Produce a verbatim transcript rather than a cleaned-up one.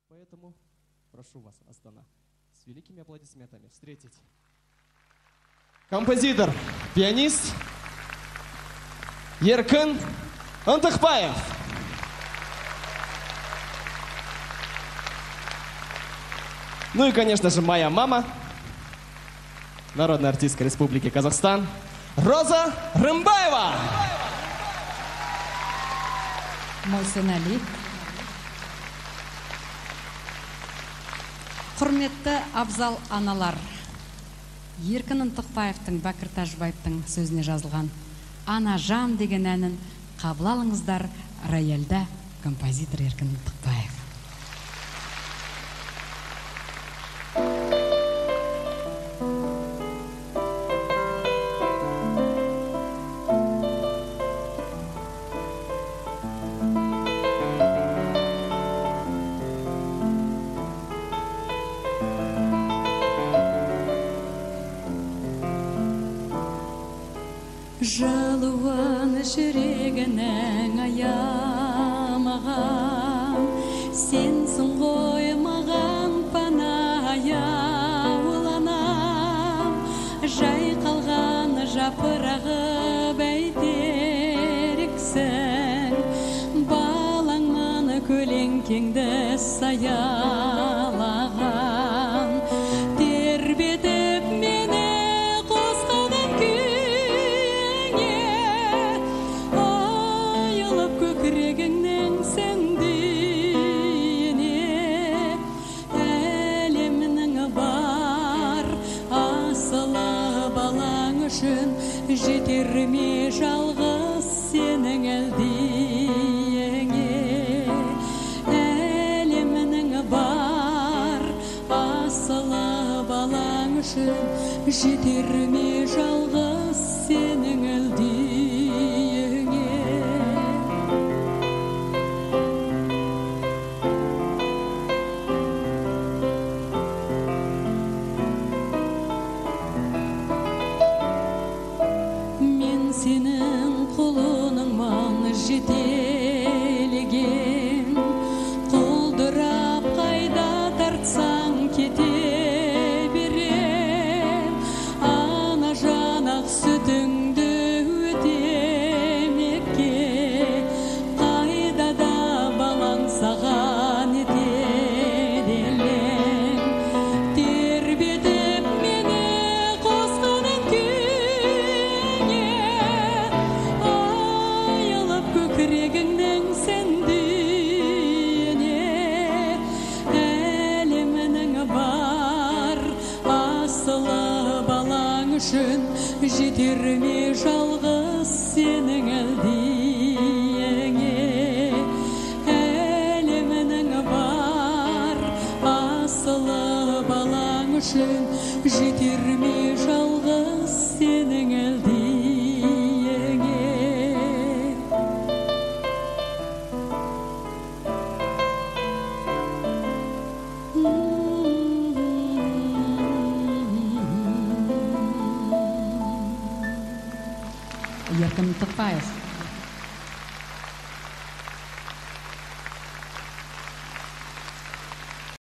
Поэтому прошу вас, Астана, с великими аплодисментами встретить композитор, пианист Еркін Ынтықбаев. Ну и, конечно же, моя мама, народная артистка Республики Казахстан, Роза Рымбаева. Мойсен Али. Құрметті абзал аналар, Еркін Ынтықбаевтың, Бәкір Тәжібаевтың сөзіне жазылған «Ана жан» деген әнін қабыл алыңыздар. Рояльда композитор Еркін Ынтықбаев. Жалуан жүрегінің аямаған, сенсің ғой маған панaya уланам. Жайқалған жапырағы бәйтерексің, балаңмын көлеңкеңді саялаған. Тербетіп мені қосқадан көкірегіңнен сендейіне әлемнің бар асылы балаң үшін жетер ме жалғыз сенің әлдиіңе. Әлемнің бар асылы балаң үшін жетер ме жалғыз сенің әлдиіңе. Сенің құлыныңмын жетелеген, құлдырап қайда тартсаң кете берем. Ана жанақ сүтіңді өтемекке, қайда да балаң саған етеді елең. Тербетіп мені қосқаның көкірегіңнің сендейіне әлемнің бар асылы балаң үшін жетер ме жалғыз сенің әлдиіңе. Әлемнің бар асылы балаң үшін жетер ме жалғыз сенің әлдиіңе. Еркін Ынтықбаев.